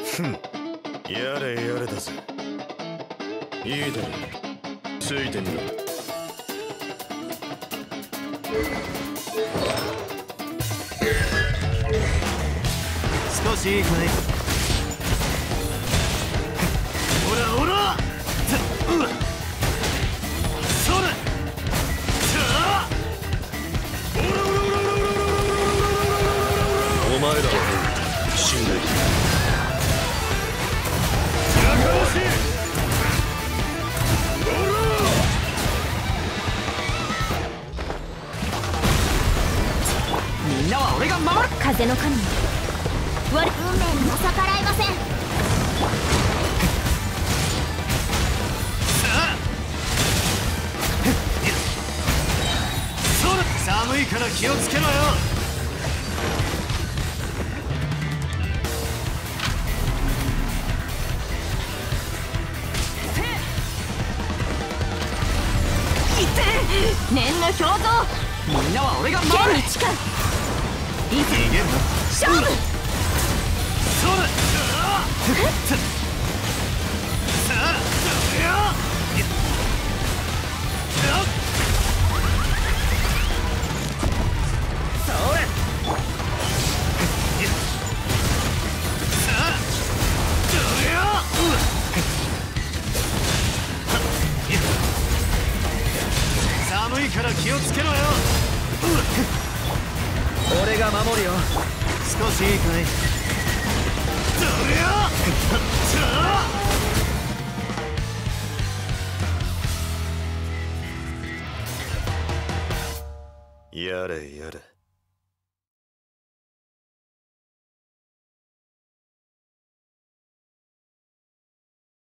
ふん、やれやれだぜ。いいだろう、ついてみろ。 少しいいかい。ほらほら、それ、 お前らは死んでいる。 やかましい。みんなは俺が守る。 風の神よ、運命にも逆らえません。 寒いから気をつけろよ。 念の表像。 みんなは俺が守る。 剣に誓う。いざ逃げんな。 勝負。 それ。さあ、よっ。寒いから気をつけろよ。俺が守るよ。少しいいかい。 やれやれ。